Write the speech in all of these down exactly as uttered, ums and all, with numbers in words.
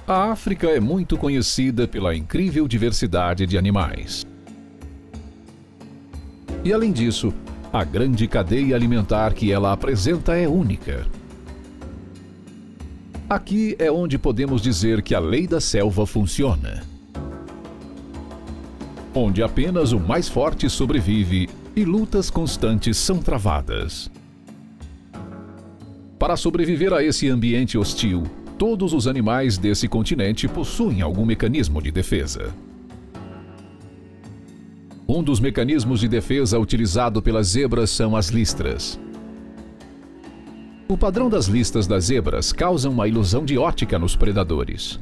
A África é muito conhecida pela incrível diversidade de animais. E além disso, a grande cadeia alimentar que ela apresenta é única. Aqui é onde podemos dizer que a lei da selva funciona, onde apenas o mais forte sobrevive e lutas constantes são travadas. Para sobreviver a esse ambiente hostil, todos os animais desse continente possuem algum mecanismo de defesa. Um dos mecanismos de defesa utilizado pelas zebras são as listras. O padrão das listas das zebras causa uma ilusão de ótica nos predadores.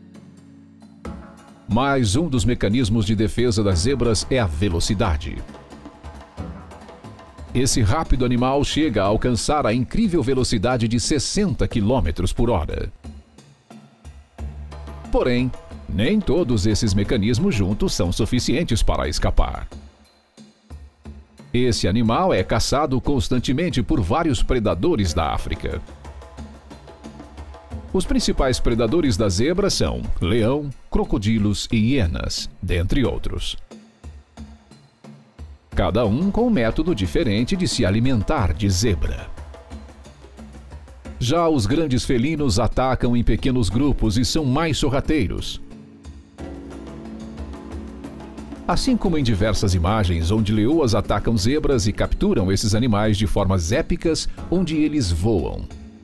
Mas um dos mecanismos de defesa das zebras é a velocidade. Esse rápido animal chega a alcançar a incrível velocidade de sessenta quilômetros por hora. Porém, nem todos esses mecanismos juntos são suficientes para escapar. Esse animal é caçado constantemente por vários predadores da África. Os principais predadores da zebra são leão, crocodilos e hienas, dentre outros. Cada um com um método diferente de se alimentar de zebra. Já os grandes felinos atacam em pequenos grupos e são mais sorrateiros. Assim como em diversas imagens onde leoas atacam zebras e capturam esses animais de formas épicas, onde eles voam.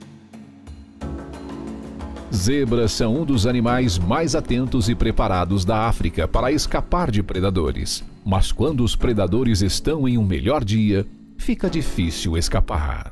Zebras são um dos animais mais atentos e preparados da África para escapar de predadores. Mas quando os predadores estão em um melhor dia, fica difícil escapar.